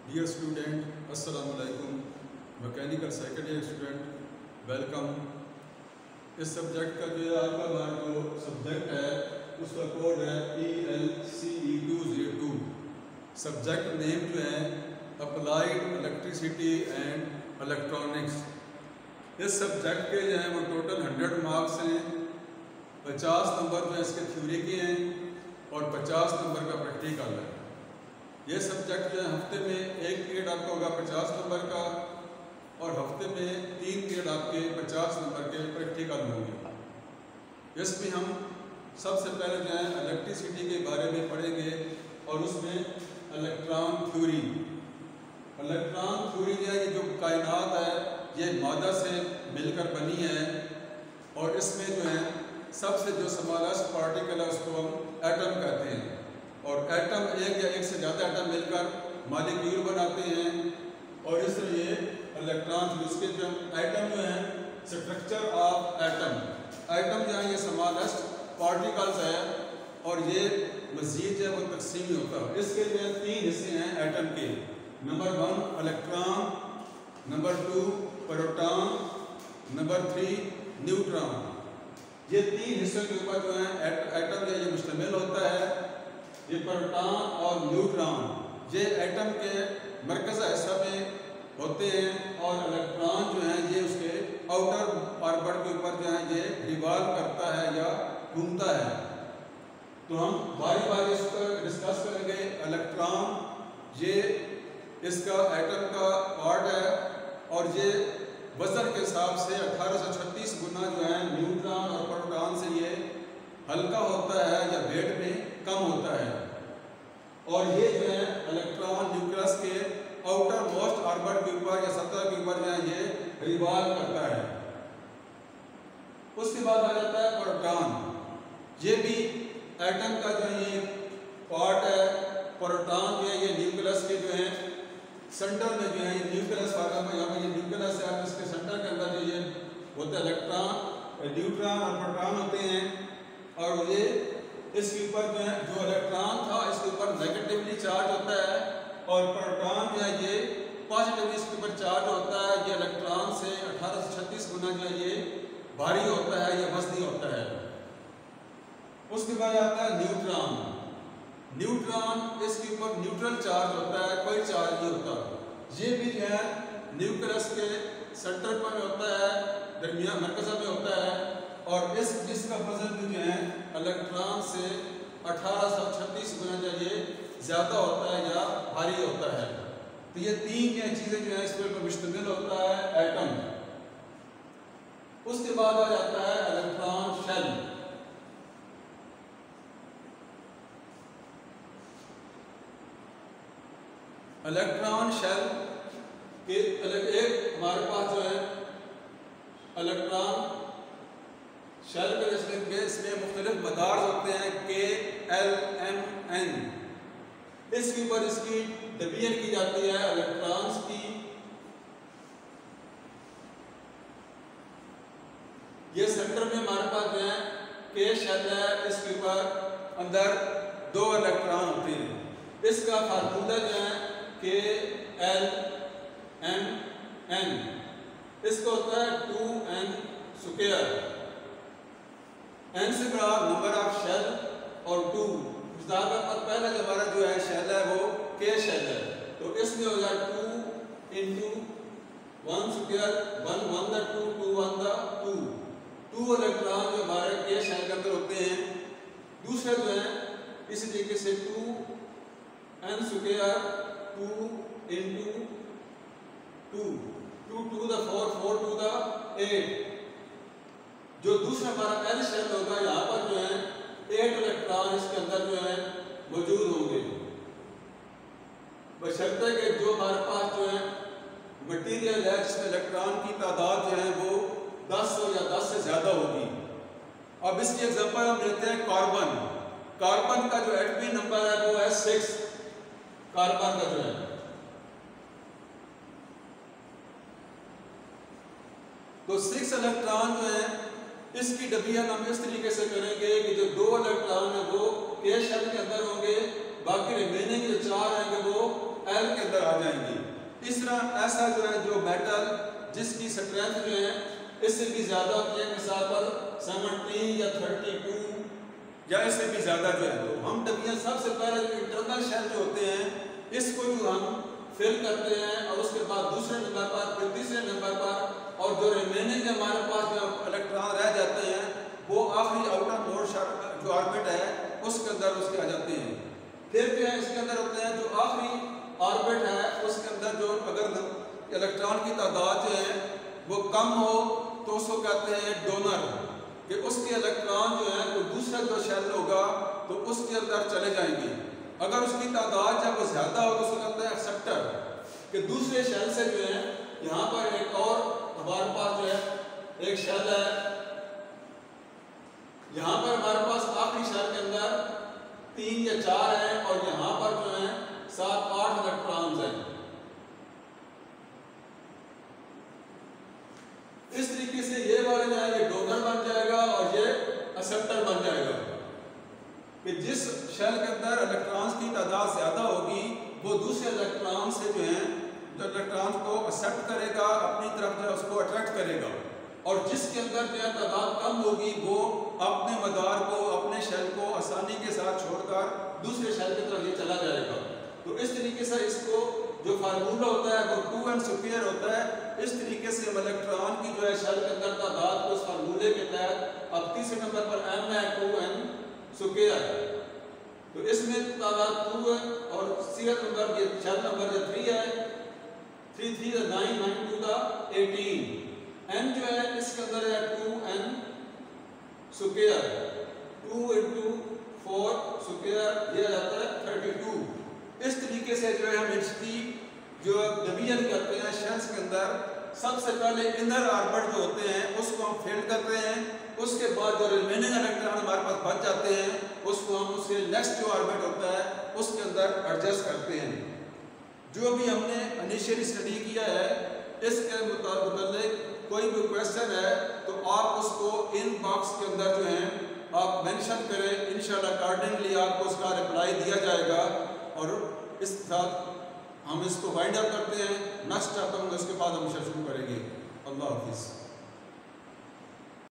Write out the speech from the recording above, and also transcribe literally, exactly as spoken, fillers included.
Dear student, अस्सलाम वालेकुम। Mechanical second year student, welcome. इस सब्जेक्ट का जो है आपका हमारा जो सब्जेक्ट है उसका कोड है E L C E two zero two. Subject name जो है अप्लाइड इलेक्ट्रिसिटी एंड इलेक्ट्रॉनिक्स। इस सब्जेक्ट के जो है वो टोटल हंड्रेड मार्क्स हैं। पचास नंबर जो है इसके थ्योरी के हैं और पचास नंबर का प्रैक्टिकल है। ये सब्जेक्ट जो है हफ्ते में एक पीरियड आपका होगा पचास नंबर का और हफ्ते में तीन पीरियड आपके पचास नंबर के प्रैक्टिकल होंगे। इसमें हम सबसे पहले जो है इलेक्ट्रिसिटी के बारे में पढ़ेंगे और उसमें इलेक्ट्रॉन थ्योरी। इलेक्ट्रॉन थ्योरी जो है ये जो कायनात है ये मादा से मिलकर बनी है और इसमें जो है सबसे जो स्मॉलेस्ट पार्टिकल है उसको हम एटम कहते हैं। और एटम एक या एक से ज़्यादा एटम मिलकर मॉलिक्यूल बनाते हैं और इसलिए इलेक्ट्रॉन उसके जो एटम जो है स्ट्रक्चर ऑफ एटम एटम जो है ये स्मॉलेस्ट पार्टिकल्स है और ये मज़ीद जो है वो तकसीम होता है। इसके जो है तीन हिस्से हैं एटम के। Number one electron, number two proton, number three neutron. ये तीन हिस्सों के ऊपर जो है एटम जो है ये मुश्तमिल होता है। ये प्रोटॉन और न्यूट्रॉन ये एटम के मरकज़ हिस्सा में होते हैं और इलेक्ट्रॉन जो है ये उसके आउटर ऑर्बिट के ऊपर जो है ये रिवॉल्व करता है या घूमता है। तो हम बारी बारी इसको डिस्कस करेंगे। इलेक्ट्रॉन ये इसका एटम का पार्ट है और ये वज़न के हिसाब से अठारह सौ छत्तीस गुना जो है न्यूट्रॉन और प्रोटॉन से ये हल्का होता है या वेट में कम होता है। और ये जो है इलेक्ट्रॉन न्यूक्लियस के आउटर मोस्ट ऑर्बिट के ऊपर या सतह के ऊपर जो है ये रिवॉल्व करता है। उसके बाद आ जाता है प्रोटॉन। ये भी एटम का जो है ये पार्ट है। प्रोटॉन जो है ये न्यूक्लियस के जो है सेंटर में जो है ये न्यूक्लियस वाला में यहाँ पे ये न्यूक्लियस है इसके सेंटर के अंदर जो ये होता है इलेक्ट्रॉन न्यूट्रॉन और प्रोटॉन होते हैं। और ये इसके ऊपर जो है जो इलेक्ट्रॉन था इसके ऊपर नेगेटिवली चार्ज होता है और प्रोटॉन जो है ये पॉजिटिवली इसके ऊपर चार्ज होता है। ये इलेक्ट्रॉन से अठारह सौ छत्तीस गुना जो है ये भारी होता है या वजनी होता है। उसके बाद आता है न्यूट्रॉन। न्यूट्रॉन इसके ऊपर न्यूट्रल चार्ज होता है, कोई चार्ज नहीं होता। ये भी जो है न्यूक्लियस के सेंटर पर होता है, दरमियान मरकज़ में होता है और इस जिसका वजन भी जो है इलेक्ट्रॉन से अठारह सौ छत्तीस गुना जो ये ज़्यादा होता है या भारी होता है। तो ये तीन क्या चीज़ें जो है इस पर मुश्तमिल होता है एटम। उसके बाद आ जाता है इलेक्ट्रॉन शेल। इलेक्ट्रॉन शेल के एक हमारे पास जो है इलेक्ट्रॉन शेल के इसमें इसमें मुख्तलिफ मदार होते हैं के एल एम एन। इसके ऊपर इसकी डिवीजन की जाती है इलेक्ट्रॉन्स की। ये सेंटर में हमारे पास जो है के शेल है, इसके ऊपर अंदर दो इलेक्ट्रॉन होते हैं। इसका फार्मूला जो है के एल एम एन इसका होता है टू एन स्क्वायर। एन से बड़ा नंबर ऑफ शेल और टू मिसाल पर पहला जो हमारा जो है शेल है वो के शेल है तो इसमें हो जाए two into one square one one the two two one the two two electron जो हमारे के शेल के अंदर होते हैं। दूसरा जो है इसी तरीके से two n square two into two two two the four four two the eight. जो दूसरा हमारा एल शेल होगा यहाँ पर जो है एट इलेक्ट्रॉन इसके अंदर जो है मौजूद होंगे बशर्ते कि जो हमारे पास जो है मटीरियल है जिसमें इलेक्ट्रॉन की तादाद जो है वो दस या दस से ज़्यादा होगी। अब इसकी एग्जांपल हम लेते हैं कार्बन। कार्बन का जो एटमी नंबर है वो है सिक्स। कार्बन का जो है तो सिक्स इलेक्ट्रॉन जो है इसकी डिवीजन हम इस तरीके से करेंगे कि जो दो इलेक्ट्रॉन है वो के शेल के अंदर होंगे, बाकी रिमेनिंग जो चार होंगे वो एल के अंदर आ जाएंगी। इस तरह ऐसा जो है जो मेटल जिसकी स्ट्रेंथ जो है इससे भी ज़्यादा होती है, मिसाल पर सेवनटीन या थर्टी टू या इससे भी ज़्यादा जो है, तो हम डिवीजन सबसे पहले जो इंटरनल शेल जो होते हैं इसको जो हम फिल करते हैं और उसके बाद दूसरे नंबर पर, फिर तीसरे नंबर पर, और जो रिमेनिंग हमारे पास जो इलेक्ट्रॉन रह जाते हैं वो आखिरी आउटर मोड जो ऑर्बिट है उसके अंदर उसके आ जाते हैं। फिर जो है इसके अंदर होते हैं जो आखिरी ऑर्बिट है उसके अंदर जो अगर इलेक्ट्रॉन की तादाद जो है वो कम हो तो उसको कहते हैं डोनर, कि उसके इलेक्ट्रॉन जो है कोई दूसरा जो शेल होगा तो उसके अंदर चले जाएंगे। अगर उसकी तादाद जब वो ज़्यादा हो तो उसको कहते हैं एक्सेप्टर, कि दूसरे शेल से जो है यहाँ पर एक और हमारे पास जो है एक शेल है, यहाँ पर हमारे पास आखिरी शेल के अंदर तीन या चार है और यहाँ पर जो है सात आठ इलेक्ट्रॉन्स हैं। इस तरीके से ये वाले जो है ये डोनर बन जाएगा और ये एक्सेप्टर बन जाएगा, कि जिस शेल के अंदर इलेक्ट्रॉन्स की तादाद ज़्यादा होगी वो दूसरे इलेक्ट्रॉन से जो है जो इलेक्ट्रॉन को एक्सेप्ट करेगा, अपनी तरफ जो है उसको अट्रैक्ट करेगा, और जिसके अंदर जो है तादाद कम होगी वो अपने मदार को, अपने शेल को आसानी के साथ छोड़कर दूसरे शेल की तरफ ये चला जाएगा। तो इस तरीके से इसको जो फार्मूला होता है वो टू एन सुपीरियर होता है। इस तरीके से हम इलेक्ट्रॉन की जो है शेल के अंदर तादाद को इस फार्मूले के तहत, अब तीसरे नंबर पर एम है टू एन सुपीरियर, तो इसमें तादाद टू है और सीरियल नंबर ये शेल नंबर जो थ्री है, three three nine nine two का एटीन, एन जो है इसके अंदर है two n superior, two into four superior ये जाता है थर्टी टू। इस तरीके से जो है हम इसकी जो डिवीजन करते हैं शेल्स के अंदर, सबसे पहले इनर ऑर्बिट जो होते हैं उसको हम फिल करते हैं, उसके बाद जो रिमेनिंग इलेक्ट्रॉन हमारे पास बच जाते हैं उसको हम उसके नेक्स्ट जो ऑर्बिट होता है उसके अंदर एडजस्ट करते हैं। जो भी हमने इनिशियली स्टडी किया है इसके मुताबिक कोई भी क्वेश्चन है तो आप उसको इन बॉक्स के अंदर जो है आप मेंशन करें, इंशाल्लाह अकॉर्डिंगली आपको उसका रिप्लाई दिया जाएगा। और इस साथ हम इसको वाइंड अप करते हैं, नेक्स्ट टॉपिक में उसके बाद हम शुरू करेंगे। अल्लाह हाफिज़।